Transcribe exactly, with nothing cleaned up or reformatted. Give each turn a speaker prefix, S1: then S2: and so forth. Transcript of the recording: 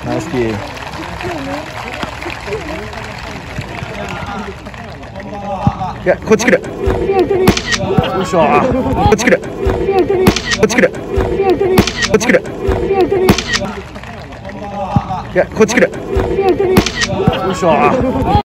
S1: ナイスキー。いや、こっち来る。よいしょ。こっち来る。こっち来る。こっち来る。いや、こっち来る。よいしょ。